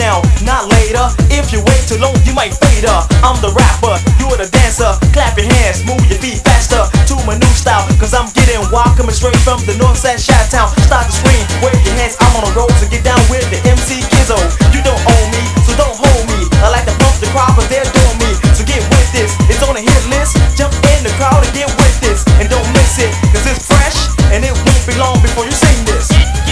now, not later. If you wait too long, you might fade her. I'm the rapper, you're the dancer. Clap your hands, move your feet faster to my new style, cause I'm getting wild, coming straight from the north side, Chi-Town. Start to scream, wave your hands, I'm on the road, so get down with the MC Kizzo. You don't own me, so don't hold me. I like to pump the crowd, but they're doing me. So get with this, it's on a hit list. Jump in the crowd and get with this, and don't miss it, cause it's fresh, and it won't be long before you sing this.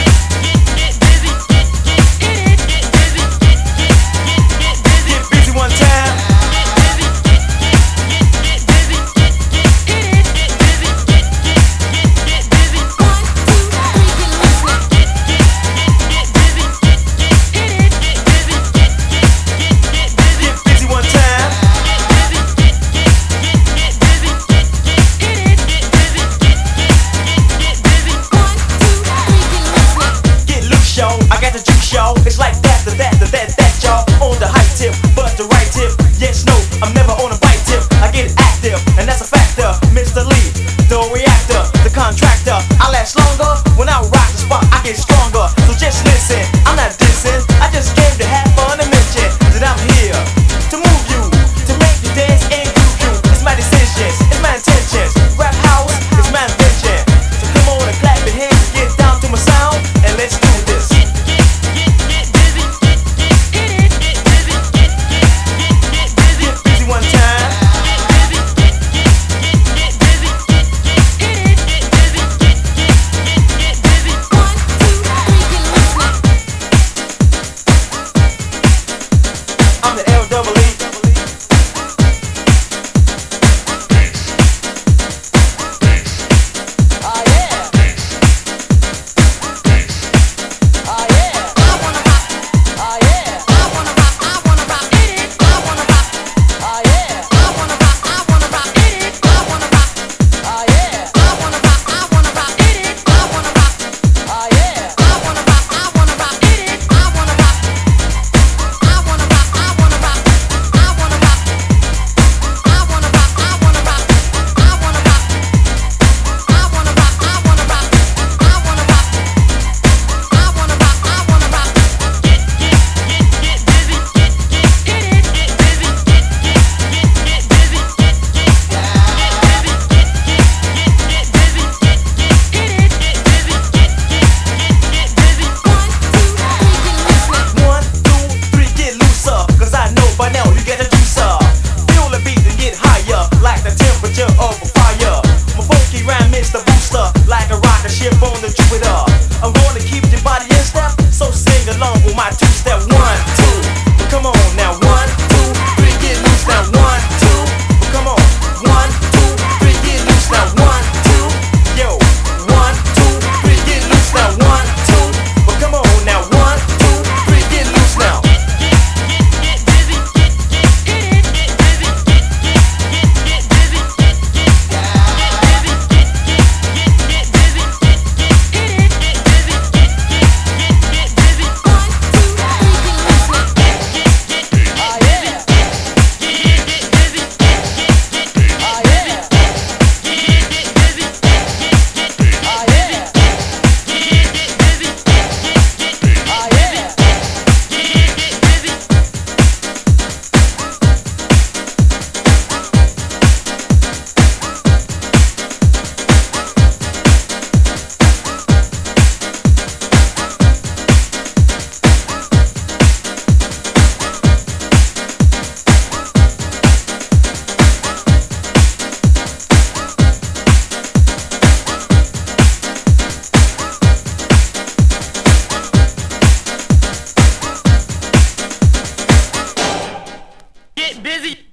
It's like that, y'all. On the high tip, but the right tip. Yes, no, I'm never on a bite tip. I get active, and that's a factor. Mr. Lee, the reactor, the contractor. I last longer when I rock the spot. I get stronger, so just listen. I'm not dissing, I just came to have fun and mention that I'm here to move you, to make you dance and groove you. It's my decisions, it's my intentions. Rap house is my invention. So come on and clap your hands and get down to my sound, and let's do this. I'm the L-double-E. Oh yeah. Oh yeah. I wanna rock. Oh yeah. I wanna rock. I wanna rock. I wanna rock. Oh yeah. I wanna rock. I wanna rock. I wanna rock. Oh yeah. I wanna rock. I wanna rock. I wanna rock. Oh yeah. I wanna rock. I wanna rock. I wanna rock. I wanna rock. Like a rocket ship on the Jupiter, I'm going to keep your body in step, so sing along with my two-step. 1, 2, come on now. 1, 2, 3, get loose now. 1, 2, come on. 1, 2, 3, get loose now. 1, 2, yo. 1, 2, 3, get loose now. 1, 2, come on now. 1, 2, 3, get loose now. Busy.